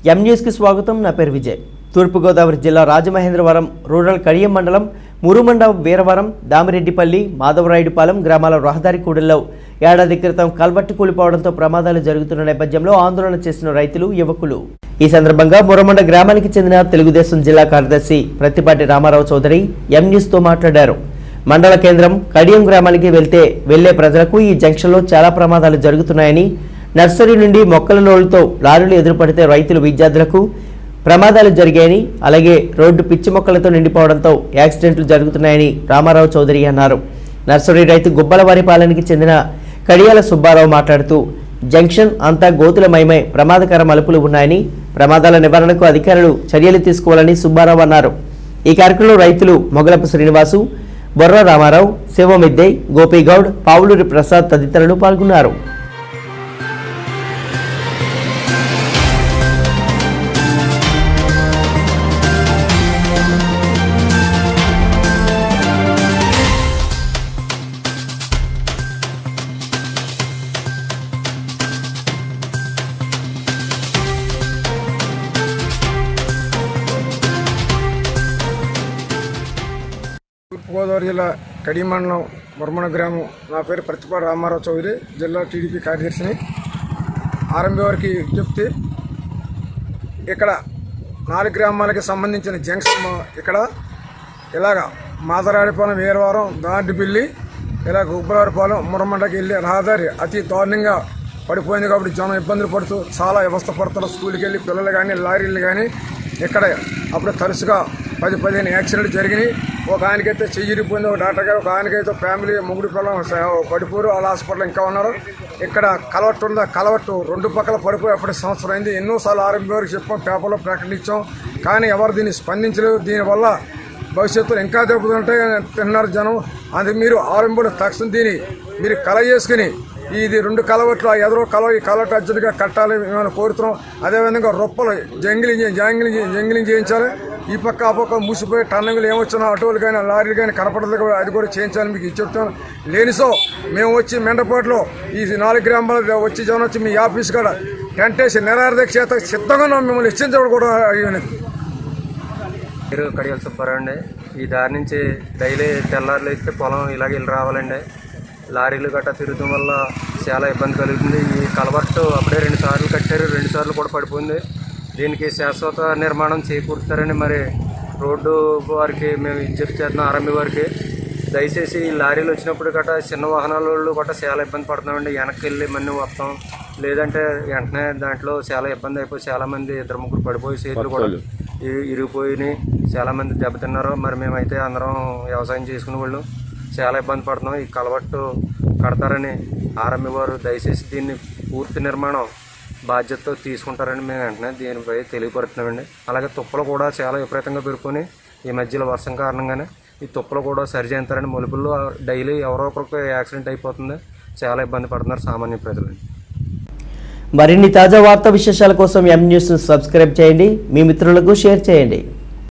M news కి స్వాగతం. నా పేరు విజయ్. తూర్పు గోదావరి జిల్లా రాజమహేంద్రవరం రూరల్ కడియం మండలం మురుమండ వీరవరం దామిరెడ్డిపల్లి మాధవరాయుడుపాలెం గ్రామాల రహదారి కూడల్లో ఏడాది క్రితం కల్వర్టు కూలిపోవడంతో ప్రమాదాలు జరుగుతున్న నేపథ్యంలో ఆందోళన చేసిన రైతులు యువకులు. ఈ సందర్భంగా మురుమండ గ్రామానికి చెందిన తెలుగుదేశం జిల్లా కార్యదర్శి ప్రత్తిపాటి రామారావు చౌదరి ఎం న్యూస్ తో మాట్లాడారు. మండల కేంద్రం కడియం గ్రామానికి వెళ్లే ప్రజలకు ఈ జంక్షన్లో చాలా ప్రమాదాలు జరుగుతున్నాయని, నర్సరీ నుండి మొక్కల లోళ్లతో లారీలు ఎదురుపడితే రైతులు విద్యార్థులకు ప్రమాదాలు జరిగాయని, అలాగే రోడ్డు పిచ్చి మొక్కలతో నిండిపోవడంతో యాక్సిడెంట్లు జరుగుతున్నాయని రామారావు చౌదరి అన్నారు. నర్సరీ రైతు గుబ్బలవారిపాలెనికి చెందిన కడియాల సుబ్బారావు మాట్లాడుతూ జంక్షన్ అంతా గోతులమయమై ప్రమాదకర మలుపులు ఉన్నాయని, ప్రమాదాల నివారణకు అధికారులు చర్యలు తీసుకోవాలని సుబ్బారావు అన్నారు. ఈ కార్యక్రమంలో రైతులు మొగలపు శ్రీనివాసు, బొర్ర రామారావు, శివమిద్దె, గోపీగౌడ్, పావులూరి ప్రసాద్ తదితరులు పాల్గొన్నారు. తూర్పుగోదావరి జిల్లా కడియం మండలం మురుమండ గ్రామం. నా పేరు ప్రత్తిపాటి రామారావు చౌదరి, జిల్లా టీడీపీ కార్యదర్శిని. ఆర్ఎంబీ వారికి విజ్ఞప్తి, ఇక్కడ 4 గ్రామాలకి సంబంధించిన జంక్షన్ ఇక్కడ ఇలాగ మాధవరాయుడుపాలెం వీరవరం దాండిపిల్లి ఇలా గుబ్బలవారిపాలెం మురుమండకి వెళ్ళే రహదారి అతి దారుణంగా పడిపోయింది. కాబట్టి జనం ఇబ్బందులు పడుతూ చాలా వ్యవస్థ పడుతున్నారు. స్కూల్కి వెళ్ళి పిల్లలు కానీ లారీలు కానీ ఇక్కడ అప్పుడు తరచుగా 10-15 యాక్సిడెంట్లు జరిగినాయి. ఒక ఆయనకైతే చెయ్యిరిపోయింది, ఒక డాక్టర్ గారు, ఒక ఆయనకైతే ఫ్యామిలీ ముగ్గురు పిల్లలు పడిపోరు. వాళ్ళ హాస్పిటల్ ఇంకా ఉన్నారు. ఇక్కడ కలవట్టు ఉందా, కలవట్టు 2 పక్కల పడిపోయి అప్పటి సంవత్సరం అయింది. ఎన్నోసార్లు ఆర్ఎంబీ వారికి చెప్పాం, పేపర్లో ప్రకటించాం, కానీ ఎవరు దీన్ని స్పందించలేదు. దీనివల్ల భవిష్యత్తులో ఇంకా దెబ్బతుంటే తిన్నారు జనం. అది మీరు ఆర్ఎంబీలో తక్షణం దీన్ని మీరు కల చేసుకుని ఇది 2 కలవట్లు ఎదురో కలవ ఈ కలవట్టు అర్జెంటుగా కట్టాలి మేము కోరుతున్నాం. అదేవిధంగా రొప్పలు జంగిలింగ్ చేయించాలి. ఈ పక్క ఆ పక్క మూసిపోయి టన్నులు ఏమొచ్చినా ఆటోలు కానీ లారీలు కానీ కనపడదు, అది కూడా చేయించాలని మీకు చెప్తాను. లేనిసో మేము వచ్చి మెండపాటులో ఈ 4 గ్రామాలు వచ్చి జనం వచ్చి మీ ఆఫీస్ కూడా టెంట్ వేసి నిరారదీక్ష చేత సిద్ధంగా మిమ్మల్ని హెచ్చించడం కూడా అయ్యింది. మీరు కడియాల సుబ్బారావు అండి. ఈ దారి నుంచి డైలీ తెల్లారులు అయితే పొలం ఇలాగ వెళ్ళి రావాలండి. లారీలు గట్టా తిరగడం వల్ల చాలా ఇబ్బంది కలుగుతుంది. ఈ కలవర్టు అప్పుడే 2 సార్లు కట్టారు, 2 సార్లు కూడా పడిపోయింది. దీనికి శాశ్వత నిర్మాణం చేకూరుతారని మరి రోడ్డు వారికి మేము విజ్ఞప్తి చేస్తున్నాం. ఆర్ఎంబీ వారికి దయచేసి ఈ లారీలు వచ్చినప్పుడు గట్టా చిన్న వాహనాల వాళ్ళు గట్టా చాలా ఇబ్బంది పడుతున్నామండి. వెనక్కి వెళ్ళి మళ్ళీ వస్తాం, లేదంటే వెంటనే దాంట్లో చాలా ఇబ్బంది అయిపోయి చాలామంది 2-3 పడిపోయి చేతులు కూడా ఇరిగిపోయినాయి, చాలామంది దెబ్బతిన్నారు. మరి మేమైతే అందరం వ్యవసాయం చేసుకునే వాళ్ళు చాలా ఇబ్బంది పడుతున్నాం. ఈ కలవట్టు కడతారని ఆర్ఎంబీ వారు దయచేసి దీన్ని పూర్తి నిర్మాణం బాధ్యతతో తీసుకుంటారని మేము వెంటనే దీనిపై తెలియపరుస్తున్నామండి. అలాగే తుప్పలు కూడా చాలా విపరీతంగా పెరుపుకొని ఈ మధ్యలో వర్షం కారణంగానే ఈ తుప్పలు కూడా సరిచేస్తారని, మలుపుల్లో డైలీ ఎవరో ఒకరికి యాక్సిడెంట్ అయిపోతుంది. చాలా ఇబ్బంది పడుతున్నారు సామాన్య ప్రజలు. మరిన్ని తాజా వార్తా విశేషాల కోసం ఎం న్యూస్ను సబ్స్క్రైబ్ చేయండి, మీ మిత్రులకు షేర్ చేయండి.